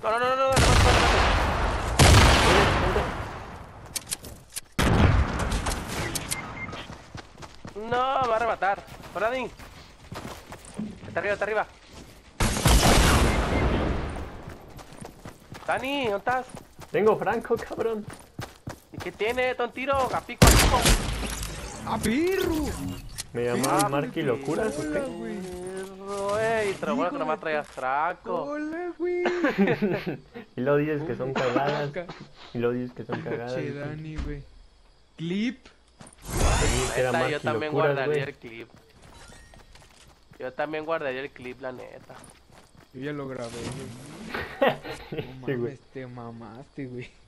No, no, no, no, no, no, no, me va a rematar. Hola, Dani. Está arriba, está arriba. Dani, ¿dónde estás? Tengo Franco, cabrón. ¿Y qué tiene? ¿Ton tiro? A pico, a pico. ¡Ah, perro! Me llamaban Marky Locuras, ¿o qué? Ey, te lo bueno que nomás traías traco. Hola, güey. Y luego dices que son cagadas. Acá. Y luego dices que son cagadas. Che, Dani, güey. Clip. Que era Neta, yo Marky también Locuras, guardaría güey. el clip. Yo también guardaría el clip, la neta. Yo ya lo grabé, güey. No Sí, güey. mames, te mamaste, güey.